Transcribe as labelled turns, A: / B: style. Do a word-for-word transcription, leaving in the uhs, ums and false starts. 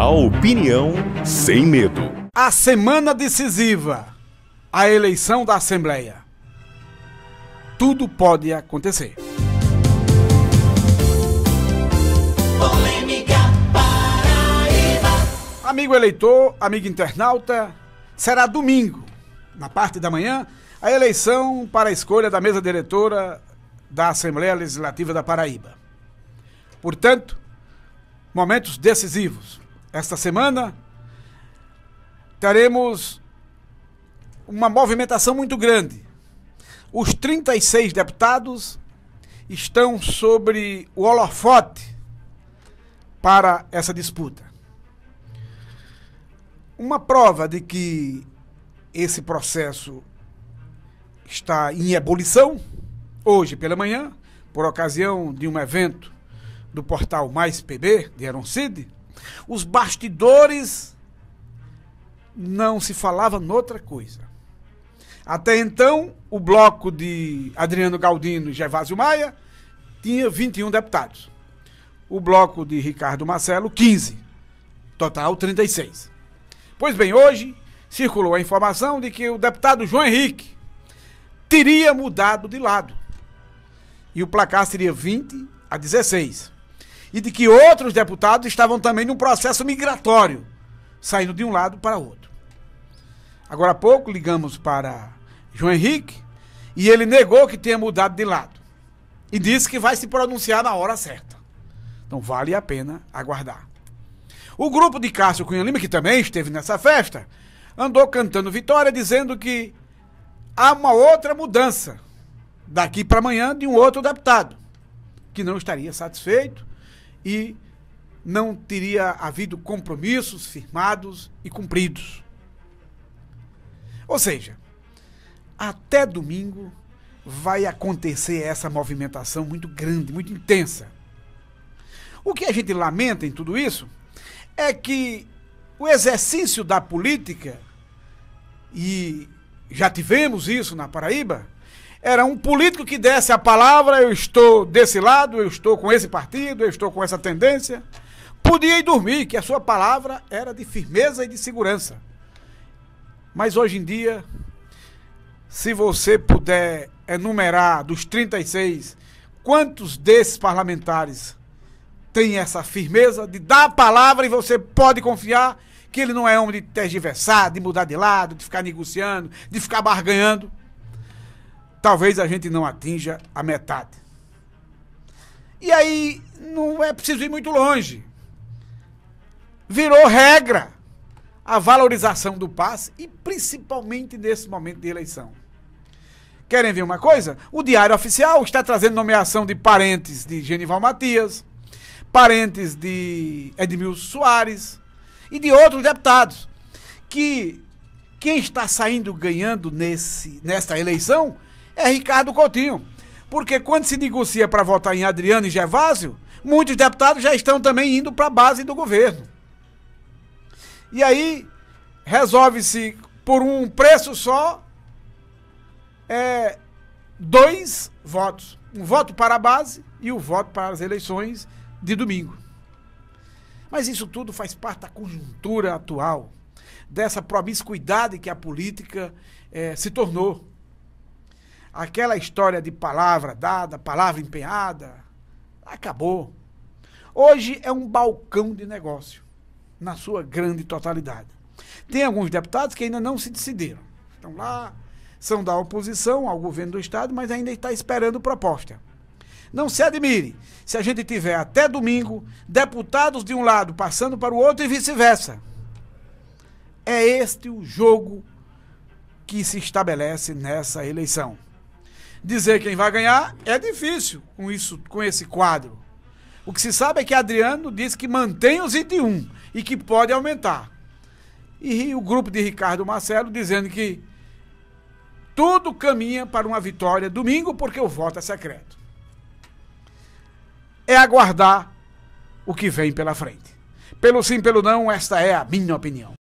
A: A opinião sem medo.
B: A semana decisiva, a eleição da Assembleia. Tudo pode acontecer.
C: Polêmica Paraíba.
B: Amigo eleitor, amigo internauta, será domingo, na parte da manhã, a eleição para a escolha da mesa diretora da Assembleia Legislativa da Paraíba. Portanto, momentos decisivos. Esta semana teremos uma movimentação muito grande. Os trinta e seis deputados estão sobre o holofote para essa disputa. Uma prova de que esse processo está em ebulição, hoje pela manhã, por ocasião de um evento do portal Mais P B, de Aaron Cid, os bastidores não se falava noutra coisa. Até então, o bloco de Adriano Galdino e Gervásio Maia tinha vinte e um deputados. O bloco de Ricardo Marcelo, quinze. Total, trinta e seis. Pois bem, hoje circulou a informação de que o deputado João Henrique teria mudado de lado. E o placar seria vinte a dezesseis. E de que outros deputados estavam também num processo migratório, saindo de um lado para outro. Agora há pouco ligamos para João Henrique e ele negou que tenha mudado de lado. E disse que vai se pronunciar na hora certa. Então vale a pena aguardar. O grupo de Cássio Cunha Lima, que também esteve nessa festa, andou cantando vitória, dizendo que há uma outra mudança daqui para amanhã de um outro deputado, que não estaria satisfeito e não teria havido compromissos firmados e cumpridos. Ou seja, até domingo vai acontecer essa movimentação muito grande, muito intensa. O que a gente lamenta em tudo isso é que o exercício da política, e já tivemos isso na Paraíba, era um político que desse a palavra, eu estou desse lado, eu estou com esse partido, eu estou com essa tendência, podia ir dormir, que a sua palavra era de firmeza e de segurança. Mas hoje em dia, se você puder enumerar dos trinta e seis, quantos desses parlamentares têm essa firmeza de dar a palavra e você pode confiar que ele não é homem de tergiversar, de mudar de lado, de ficar negociando, de ficar barganhando? Talvez a gente não atinja a metade. E aí não é preciso ir muito longe. Virou regra a valorização do passe e principalmente nesse momento de eleição. Querem ver uma coisa? O Diário Oficial está trazendo nomeação de parentes de Genival Matias, parentes de Edmilson Soares e de outros deputados, que quem está saindo ganhando nesse, nesta eleição é Ricardo Coutinho, porque quando se negocia para votar em Adriano e Gervásio, muitos deputados já estão também indo para a base do governo. E aí resolve-se por um preço só é, dois votos, um voto para a base e o voto para as eleições de domingo. Mas isso tudo faz parte da conjuntura atual, dessa promiscuidade que a política é, se tornou. Aquela história de palavra dada, palavra empenhada, acabou. Hoje é um balcão de negócio, na sua grande totalidade. Tem alguns deputados que ainda não se decidiram. Estão lá, são da oposição ao governo do Estado, mas ainda está esperando proposta. Não se admire se a gente tiver até domingo deputados de um lado passando para o outro e vice-versa. É este o jogo que se estabelece nessa eleição. Dizer quem vai ganhar é difícil com, isso, com esse quadro. O que se sabe é que Adriano disse que mantém os vinte e um e que pode aumentar. E o grupo de Ricardo Marcelo dizendo que tudo caminha para uma vitória domingo porque o voto é secreto. É aguardar o que vem pela frente. Pelo sim, pelo não, esta é a minha opinião.